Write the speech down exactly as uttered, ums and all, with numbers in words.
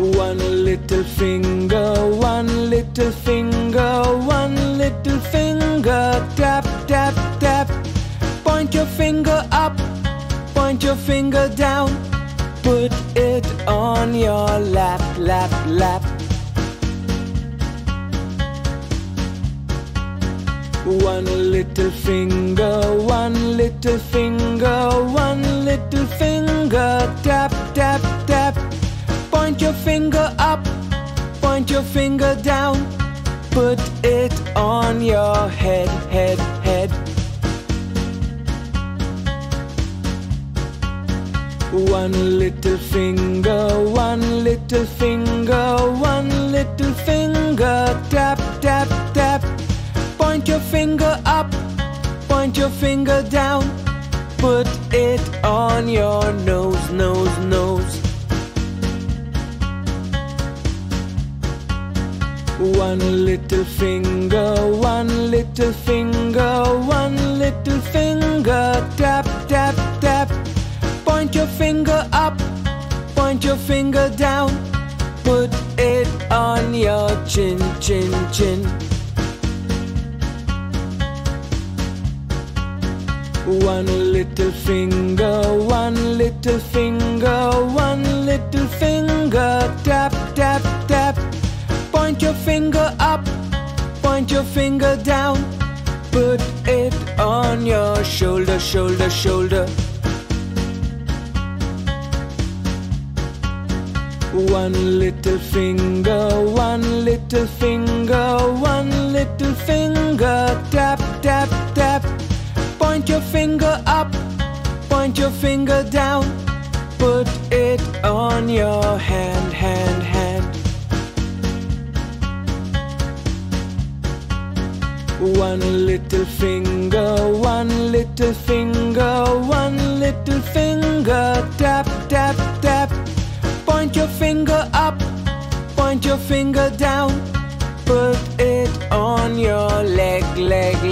One little finger, one little finger, one little finger, tap, tap, tap. Point your finger up, point your finger down, put it on your lap, lap, lap. One little finger, one little finger, one little finger, tap, tap, tap. Point your finger up, point your finger down, put it on your head, head, head. One little finger, one little finger, one little finger, tap, tap, tap. Point your finger up, point your finger down, put it on your nose, nose, nose. One little finger, one little finger, one little finger, tap, tap, tap. Point your finger up, point your finger down, put it on your chin, chin, chin. One little finger, one little finger, one little finger, tap, tap, tap. Point your finger up, point your finger down, put it on your shoulder, shoulder, shoulder. One little finger, one little finger, one little finger, tap, tap, tap. Point your finger up, point your finger down, put it on your hand, hand, hand. One little finger, one little finger, one little finger, tap, tap, tap. Point your finger up, point your finger down, put it on your leg, leg,